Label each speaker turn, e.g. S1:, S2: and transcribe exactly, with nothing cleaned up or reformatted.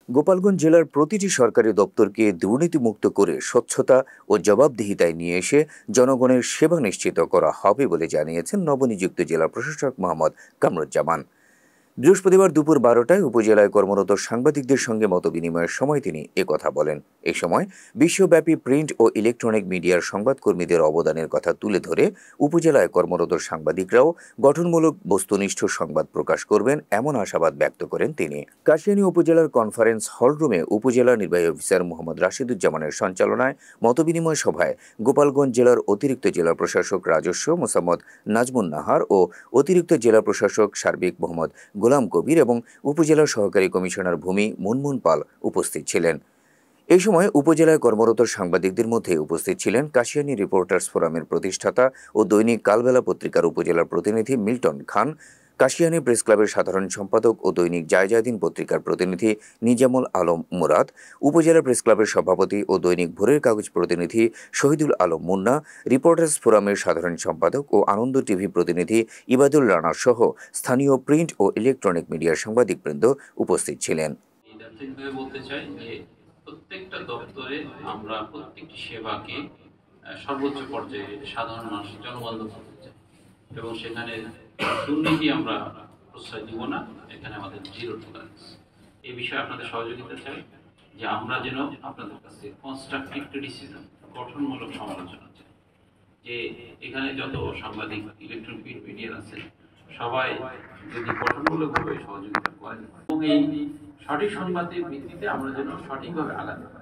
S1: গোপালগঞ্জ জেলার প্রতিটি সরকারি দপ্তরকে দুর্নীতিমুক্ত করে স্বচ্ছতা ও জবাবদিহিতায় নিয়ে এসে জনগণের সেবা নিশ্চিত করা হবে বলে জানিয়েছেন নবনিযুক্ত জেলা প্রশাসক মোহাম্মদ কামরুজ্জামান। বৃহস্পতিবার দুপুর বারোটায় উপজেলায় কর্মরত সাংবাদিকদের সঙ্গে মতবিনিময়ের সময় তিনি একথা বলেন। এ সময় বিশ্বব্যাপী প্রিন্ট ও ইলেকট্রনিক মিডিয়ার সংবাদকর্মীদের অবদানের কথা তুলে ধরে উপজেলায় কর্মরত সাংবাদিকরাও গঠনমূলক বস্তুনিষ্ঠ সংবাদ প্রকাশ করবেন এমন আশাবাদ ব্যক্ত করেন তিনি। কাশিয়ানী উপজেলার কনফারেন্স হলরুমে উপজেলা নির্বাহী অফিসার মোহাম্মদ রাশিদুজ্জামানের সঞ্চালনায় মতবিনিময় সভায় গোপালগঞ্জ জেলার অতিরিক্ত জেলা প্রশাসক রাজস্ব মোসাম্মদ নাজমুন নাহার ও অতিরিক্ত জেলা প্রশাসক সার্বিক মোহাম্মদ গোলাম কবির এবং উপজেলা সহকারী কমিশনার ভূমি মুনমুন পাল উপস্থিত ছিলেন। এই সময় উপজেলায় কর্মরত সাংবাদিকদের মধ্যে উপস্থিত ছিলেন কাশিয়ানী রিপোর্টার্স ফোরামের প্রতিষ্ঠাতা ও দৈনিক কালবেলা পত্রিকার উপজেলার প্রতিনিধি মিল্টন খান, কাশিয়ানী প্রেস ক্লাবের সাধারণ সম্পাদক ও দৈনিক জায়জাদিন পত্রিকার প্রতিনিধি নিজামুল আলম মুরাদ, উপজেলা প্রেস ক্লাবের সভাপতি ও দৈনিক ভোরের কাগজ প্রতিনিধি শহীদুল আলম মুন্না, রিপোর্টার্স ফোরামের সাধারণ সম্পাদক ও আনন্দ টিভি প্রতিনিধি ইবাদুল রানা সহ স্থানীয় প্রিন্ট ও ইলেকট্রনিক মিডিয়ার সাংবাদিকবৃন্দ উপস্থিত ছিলেন।
S2: প্রত্যেকটা দপ্তরে আমরা প্রত্যেকটি সেবাকে সর্বোচ্চ পর্যায়ে সাধারণ মানুষের জনবন্ধ করতে চাই এবং সেখানে দুর্নীতি আমরা প্রশ্রয় দিব না। এখানে আমাদের জিরো টলারেন্স। এই বিষয়ে আপনাদের সহযোগিতা চাই যে আমরা যেন আপনাদের কাছে কনস্ট্রাকটিভ ক্রিটিসিজম, গঠনমূলক সমালোচনা চাই, যে এখানে যত সাংবাদিক ইলেকট্রনিক মিডিয়া আছে সবাই যদি গঠনমূলকভাবে সহযোগিতা করেন এবং এই সঠিক সংবাদের ভিত্তিতে আমরা যেন সঠিকভাবে আগাতে পারি।